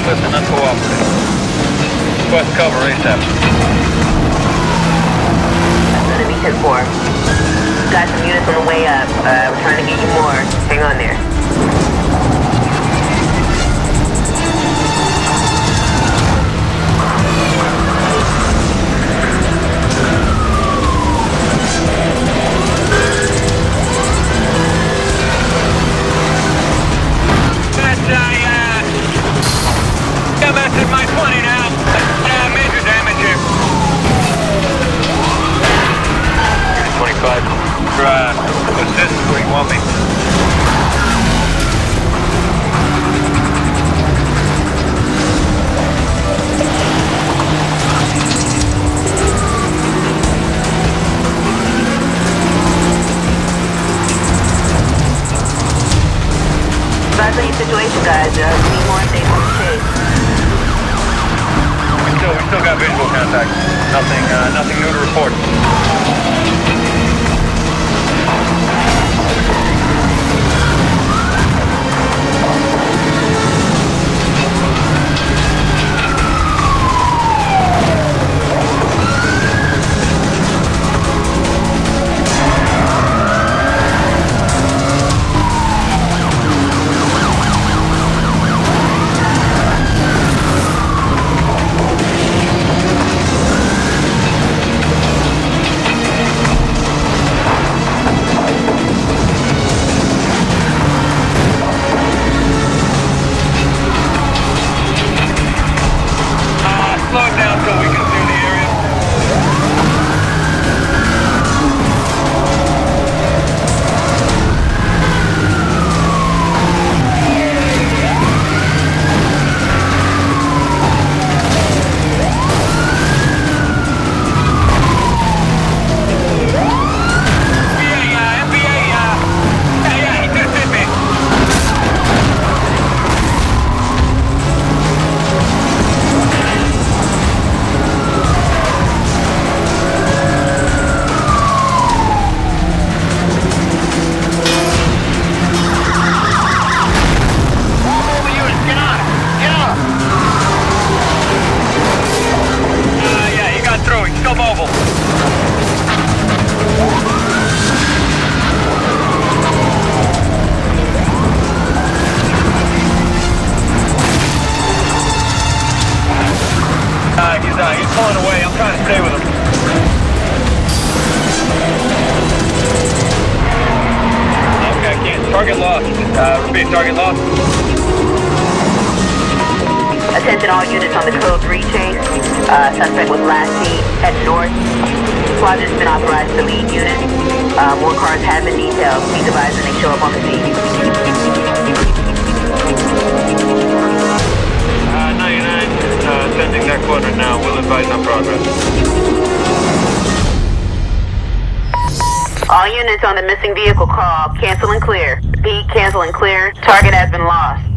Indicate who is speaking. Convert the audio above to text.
Speaker 1: Listen, uncooperative. Request cover ASAP.
Speaker 2: That's gonna be 10-4. Got some units on the way up. We're trying to get you more. Hang on there.
Speaker 1: MS at my 20 now. Major damage here. 25. Assist where you want me.
Speaker 2: Advise on your situation, guys. We need more updates on the chase.
Speaker 1: We still got visual contact. Nothing new to report. Slow it down so we can clear the area. MBA, yeah, he just hit me. He's still mobile. He's pulling away. I'm trying to stay with him. Okay, I can't. Target lost. Repeat, target lost.
Speaker 2: Attention all units on the code 3 chase. Suspect was last seen heading north. Squadron's been authorized to lead unit. More cars have been detailed. Please advise when they show up on the scene.
Speaker 1: 99, sending that quadrant now. We'll advise on progress.
Speaker 2: All units on the missing vehicle call. Cancel and clear. Repeat, cancel and clear. Target has been lost.